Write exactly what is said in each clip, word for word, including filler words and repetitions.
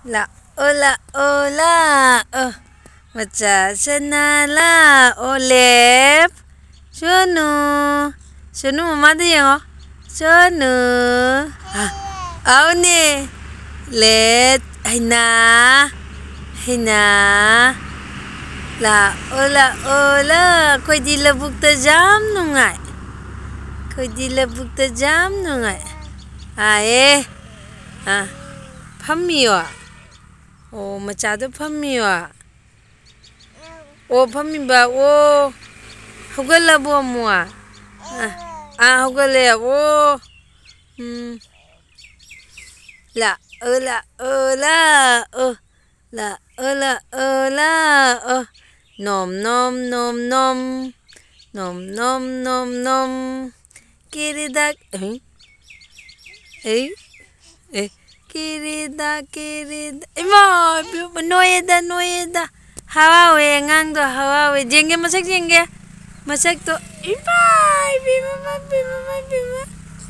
La ola ola oh macha sanala olep shonu shonu mama de yo shonu ah aune let haina haina la ola ola koi di labuk ta jam nungai koi di labuk ta jam nungai ae ah phammiyo Oh, machado phammiyo. Oh, phammi ba. Oh, hugala bo mua. Ah, ah hugale. Oh, hmm. La, ola, ola, oh, la, ola, ola, oh. Nom, nom, nom, nom, nom, nom, nom, nom. Kiridak. Eh, eh, eh. Kirida, kirida. Ima, noyeda, noyeda. Hawawe, ngang do hawawe. Jenge masak jenge. Masak to. Ima, bima, bima, bima.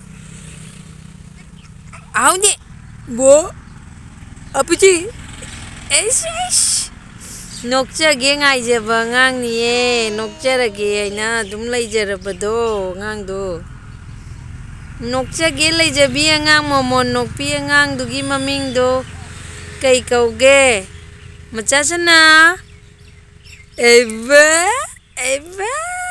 Aw ni. Bo. Apa sih? Eish, eish. Nokcha ge ngai je ba ngang ni ye. Nokcha ra ge na dum lai je ra ba do ngang do. Nokcha ge lai je bi ngang momon nok pi ngang du gi maming do kai kau ge macha sana eva eva